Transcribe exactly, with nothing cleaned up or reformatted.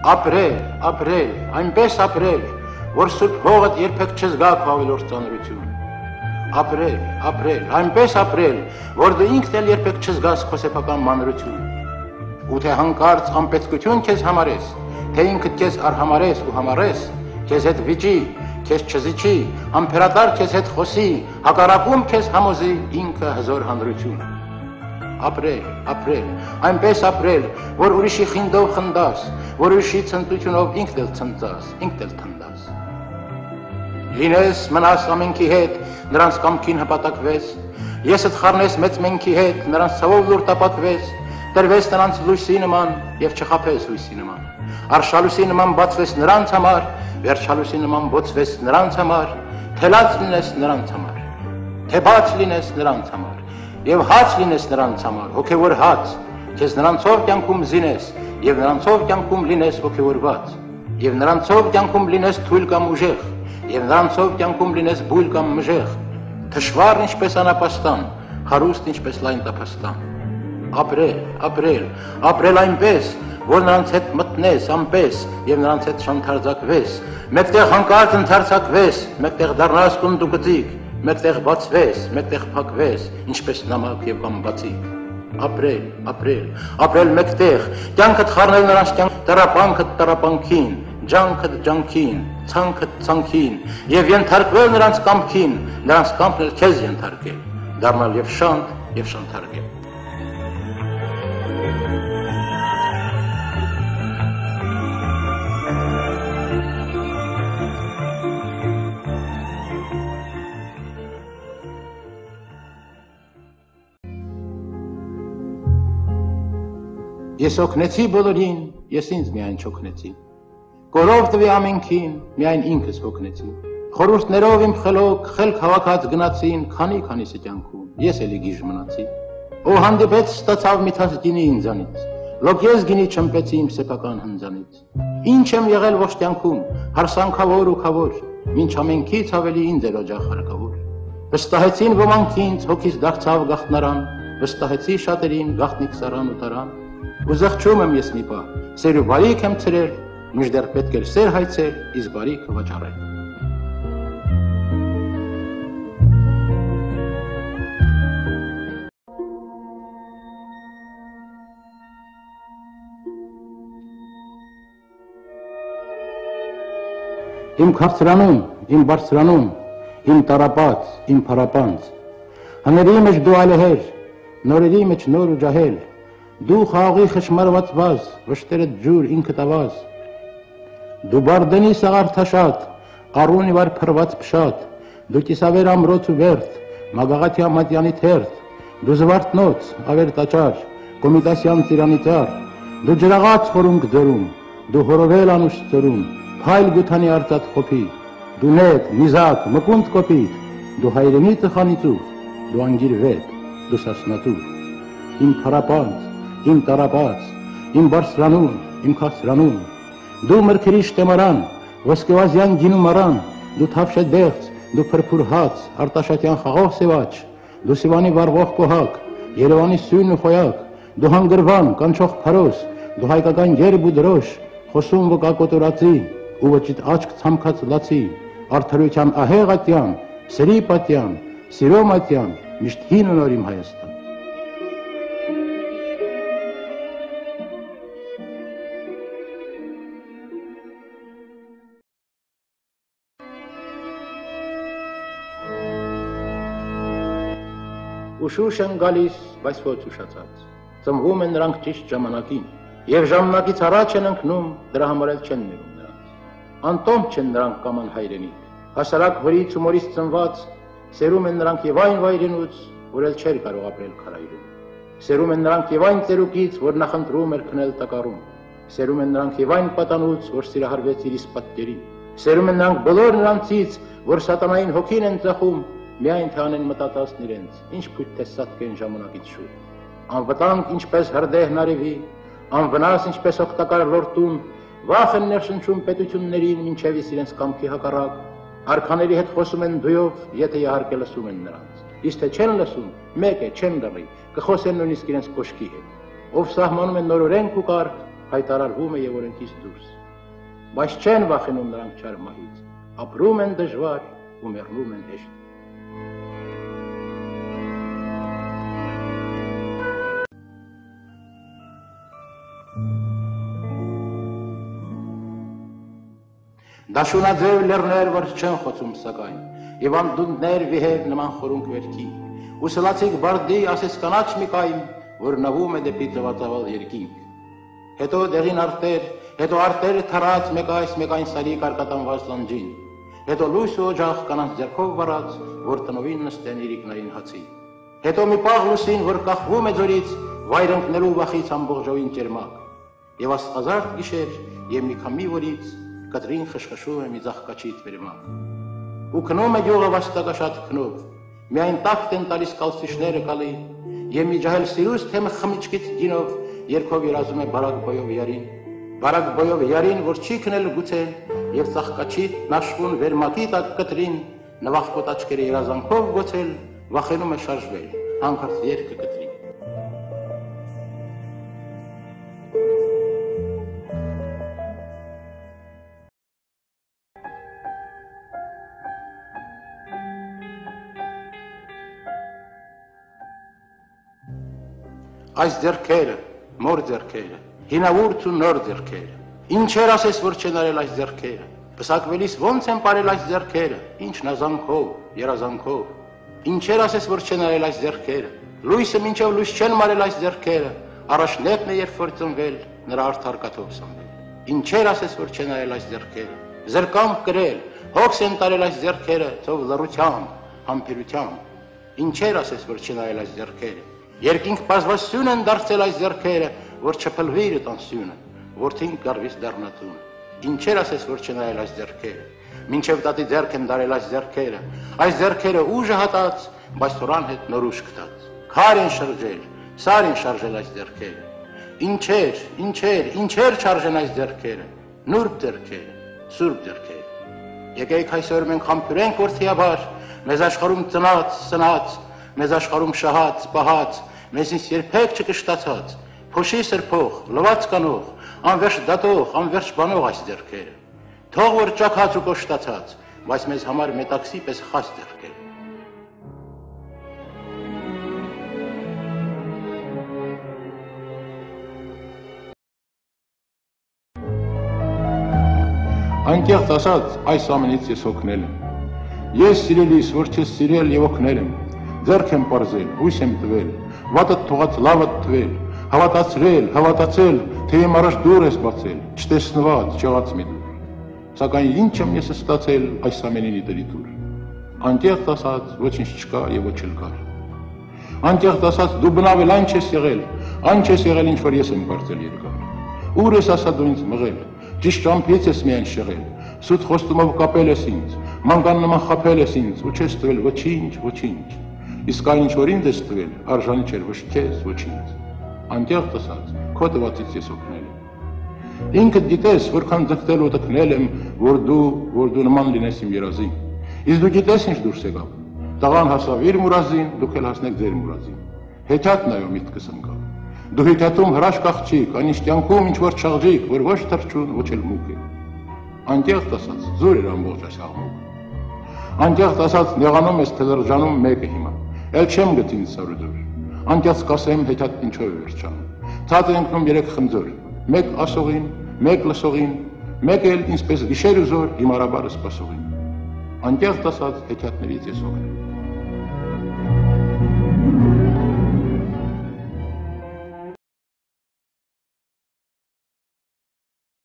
ապրել, ապրել, այնպես ապրել, որ սուրբ հողդ երբեք չզգա քո ավելորդ ծանրություն։ Ապրել, ապրել, այնպես ապրել, որ դու ինքդ էլ երբեք չզգաս քո սեփական մանրություն։ Ու թե հանկարծ անպետքություն քեզ համարես, թե ինքդ քեզ արհամարես ու համարես, քեզ հետ վիճի, քեզ չզիջի, ամփերատար քեզ հետ խոսի, հակառակում քեզ համոզի ինքը հզոր հանրություն։ Ապրել, ապրել, այնպես ապրել, որ ուրիշի խինդով խնդաս, որ ուրիշի ցնծությունով ինքդ էլ ցնծաս, ինքդ էլ թնդաս։ Լինես մնաս ամենքի հետ, նրանց կամքին հպատակվես, եսդ խառնես մեծ մենքի հետ, նրանց ցավով լուր տապակվես, տրվես նրանց լույսի նման եւ չխափես լույսի նման։ Արշալույսի նման բացվես նրանց համար, վերջալույսի նման բոցվես նրանց համար, թե լաց լինես նրանց համար, թե բաց լինես նրանց համար, եւ հաց լինես նրանց համար, հոգեվոր հաց, քեզ նրանցով կյանքում զինես, եւ նրանցով կյանքում լինես հոգեվորված, եւ նրանցով կյանքում լինես թույլ կամ ուժեղ, եւ նրանցով կյանքում լինես բույլ կամ մժեղ, թշվառ ինչպես անապաստան, հարուստ ինչպես լայն տափաստան։ Ապրել, ապրել, ապրել այնպես, որ նրանց հետ մտնես անպես եւ նրանց հետ շանթարձակվես, մեկտեղ հանկարծ ընդարձակվես, մեկտեղ դառնաս կունդուկծիկ, մեկտեղ բացվես, մեկտեղ փակվես, ինչպես նամակ եւ կամ բացիկ։ Ապրել, ապրել, ապրել մեկտեղ, կյանքդ խառնել նրանց կյանք, տառապանքդ տառապանքին, ջանքդ ջանքին, ցանքդ ցանքին եւ ենթարկվել նրանց կամքին, նրանց կամքն էլ քեզ ենթարկել, դառնալ եւ շանտ եւ շանթարկել։ Ես օգնեցի բոլորին, ես ինձ միայն չօգնեցի։ Կորով տվի ամենքին, միայն ինքս օգնեցի։ Խորհուրդներով իմ խելոք, խելք հավաքած գնացին, քանի քանիսը կյանքում, ես էլի գիժ մնացի։ Ով հանդիպեց ստացավ միթաս գինի ինձանից, լոկ ես գինի չմպեցի իմ սեփական հնձանից։ Ինչ եմ եղել ողջ կյանքում, հարսանքավոր ու քավոր, մինչ ամենքից ավելի ինձ էր օջախ հարկավոր։ Վստահեցին ոմանք ինձ, հոգիս դարձավ գաղտնարան, վստահեցի շատերին գաղտնիք սարան ու տարան։ Ու զղջում եմ ես մի պահ, սեր ու բարիք եմ ցրել, մինչդեռ պետք էր սեր հայցել, իսկ բարիքը վաճառել։ Իմ քաղցրանում, իմ բարձրանում, իմ տարապած, իմ փարապանց, հների մեջ դու այլհեր, նորերի մեջ նոր ու ջահել, դու խաղի խշմարված վազ, վշտերդ ջուր ինքդ ավազ, դու բարդենի սաղարթաշատ, առունի վար փրված փշատ, դու կիսավեր ամրոց ու վերդ, մագաղաթյա մատյանի թերթ, դու զվարթնոց, ավեր տաճար, կոմիտասյան ծիրանի ծար, դու ջրաղաց խորունգ ձորում, դու հորովել անուշ ծորում, փայլ գութանի արծաթ խոփի, դու նետ, նիզակ, մկունդ կոպիտ, դու հայրենի ծխանիծուր, դու անգիր վետ, դու սասնատուր, իմ փարապանց, իմ տարապած, իմ բարձրանում, իմ քաղցրանում, դու մրգերի շտեմարան, ոսկեվազյան գինու մարան, դու թավշետ բեղծ, դու փրփուր հաց, արտաշատյան խաղող սևաչ, դու Սիվանի վառվող կոհակ, Երևանի սույն ու խոյակ, դու հանգրվան, կանչող փարոս, դու հայկական երբ ու դրոշ, խոսում վկակոտորածի, ու վճիտ աչք ցամքած լացի, արդարության ահեղ ատյան, սերի պատյան, սիրո մատյան, միշտ հին ու նոր իմ Հայաստան։ Ուշուշ են գալիս, բայց ոչ ուշացած, ծնվում են նրանք ճիշտ ժամանակին, եւ ժամանակից առաջ են ընկնում, դրա համար էլ չեն ներում նրանց։ Անտոմպ չեն նրանք կաման հայրենիք, հասարակ վրից ու մորից ծնված, սերում են նրանք եւ այն վայրենուց, որ էլ չէր կարող ապրել քարայրում։ Սերում են նրանք եւ այն ծերուկից, որ նախընտրում էր քնել տակառում։ Սերում են նրանք եւ այն պատանուց, որ սիրահարվեց իր իսկ պատկերին։ Սերում են նրանք բոլոր նրանցից, որ սատանային հոգին են ծախում, միայն թե անեն մտածածն իրենց, ինչ փույթ տեսած կեն ժամանակից շուտ։ Անվտանգ ինչպես հրդեհ նարևի, անվնաս ինչպես օգտակար լորտում, վախ են ներշնչում պետություններին մինչև իրենց կամքի հակառակ, արքաների հետ խոսում են դույով, եթե իհարկե լսում են նրանց, իսկ թե չեն լսում, մեկ է, չեն լռի, կխոսեն նույնիսկ իրենց կոշկի հետ, ով սահմանում են նոր օրենք ու կարգ, հայտարարվում է եւ օրենքից դուրս։ բայց չեն վախենում նրանք չար մահից, ապրում են դժվար ու մեռնում են հեշտ։ Դաշունաձև լեռներ, որ չեն խոցում սակայն, և անդունդներ վիհև նման խորունկ վերքի, ու սլացիկ բարդի ասես կանաչ մի կայմ, որ նվում է դեպի ծվածավալ երկինք։ Հետո դեղին արտեր, հետո արտերը թարած մեկ այս մեկ այն սարի կարկատանված լանջին, հետո լույս ու օջախ կանանց ձեռքով վարած, որ տնովին նստեն իրիկներին հացի, հետո մի պաղ լուսին, որ կախվում է ձորից, վայր ընկնելու վախից ամբողջովին ճերմակ, և աստղազարդ գիշեր, և մի քամի որից կտրին խշխշում է մի ծաղկաչիտ վերմակ։ Ու քնում է գյուղը վաստակաշատ քնով, միայն տակտ են տալիս կալսիշները կալի, և մի ջահել սիրուց թեմը խմիչքից գինով, երկով երազում է բարակ բոյով յարին, բարակ բոյով յարին, որ չի քնել գուցե, և ծաղկաչիտ նաշվում վերմակի տակ կտրին, նվախկոտ աչքերը երազանքով գոցել, վախենում է շարժվել, հանկարծ երկը կտրին։ Այս ձեռքերը, մոր ձեռքերը, հինավուրց ու նոր ձեռքերը, ինչեր ասես, որ չեն արել այս ձեռքերը, պսակվելիս ոնց են պարել այս ձեռքերը, ինչ նազանքով, երազանքով, ինչեր ասես, որ չեն արել այս ձեռքերը, լույսը մինչև լույս չեն մարել այս ձեռքերը, առաջնետն է երբ որ ծնվել, նրա արդար կաթով սնվել, ինչեր ասես, որ չեն արել այս ձեռքերը, զրկամ կրել, հոգս են տարել այս ձեռքերը, թող լռությամբ, համբերությամբ, ինչեր ասես, որ չեն արել այս ձեռքերը, երկինք բազված սյուն են դարձել այս ձեռքերը, որ չփլվի իր տանսյունը, որդին գարվից դառնատունը, ինչեր ասես, որ չեն արել այս ձեռքերը, մինչև տատի ձեռք են դարել այս ձեռքերը, այս ձեռքերը ուժը հատած, բայց թորան հետ նոր ուժ գտած, քար են շրջել, սար են շարժել այս ձեռքերը, ինչեր, ինչեր, ինչեր չարժեն այս ձեռքերը, նուրբ ձեռքերը, սուրբ ձեռքերը, եկեք այսօր մենք համբուրենք որդիաբար, մեզ աշխարհում ծնած, սնած, մեզ աշխարհում շահած, պահած, մեզնից երբեք չկշտացած, փոշի սրբող, լվաց կանող, անվերջ դատող, անվերջ բանող այս ձեռքերը, թող որ ճաքած ու կոշտացած, բայց մեզ համար մետաքսի պես խաս ձեռքերը։ Անկեղծ ասած, այս ամենից ես օգնել եմ։ Ես սիրելիս, որ չես սիրել և օգնել եմ, ձեռք եմ պարզել, հույս եմ տվել, վատդ թողած լավդ թվել, հավատացրել, հավատացել, թե եմ առաջ դուր ես բացել, չտեսնված, չեղած մի դուր, սակայն ինչ եմ ես ստացել այս ամենինի դրիտուր, անկեղծ ասած, ոչինչ չկա և ոչ էլ կար, անկեղծ ասած, դու բնավել այն չես եղել, այն չես եղել, ինչ որ ես եմ կարծել երկար, ուր ես ասա դու ինձ մղել, ճիշտ ճամփից ես միայն շեղել, սուտ խոստումով կապել ես ինձ, մանկան նման խաբել ես ինձ, ու չես տվել ոչինչ, ոչինչ, իսկ այն ինչ որ ինձ ես տվել, արժանի չէր ոչ քեզ, ոչ ինձ, անկեղծ ասած, քո տվածից ես օգնել եմ, ինքդ գիտես, որքան ձգտել ու տքնել եմ, որ դու, որ դու նման լինես իմ երազին, իսկ դու գիտես ինչ դուրս եկավ, տղան հասավ իր մուրազին, դուք էլ հասնեք ձեր մուրազին, հեթիաթ նայո միտքս ընկավ, դու հեթիաթում հրաշք աղջիկ, այնիշ կյանքում ինչ որ չաղջիկ, որ ոչ թռչուն, ոչ էլ մուկ է, անկեղծ ասած, զուր էր ամբողջ այս աղմուկը, անկեղծ ասած, նեղանում ես թե լրջանում մեկը հիմա, էլ չեմ գտին սարուդուր, անկեղծ կասեմ հեթիաթ ինչով է վերջանում, ցած է ընկնում երեք խնձոր, մեկ ասողին, մեկ լսողին, մեկ էլ ինձպես գիշեր ու զոր հիմարաբարը սպասողին, անկեղծ ասած հեթիաթներից ես օգնել։